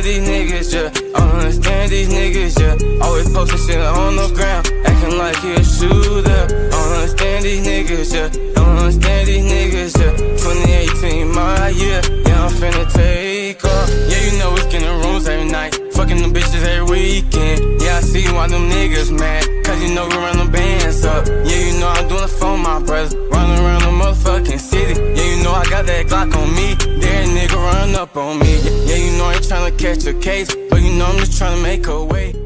these niggas, yeah. I don't understand these niggas, yeah. Always posting shit on the ground, acting like he a shooter. I don't understand these niggas, yeah. Don't understand these niggas, yeah. 2018, my year, yeah, I'm finna take off. Yeah, you know it's getting rooms every night, fucking them bitches every weekend. Yeah, I see why them niggas mad, cause you know we run them bands up. Yeah, you know I'm doing it for my brothers, running around the motherfucking city. Yeah, you know I got that Glock on me, there nigga run up on me. Yeah, you know I ain't tryna catch a case, but you know I'm just tryna make a way.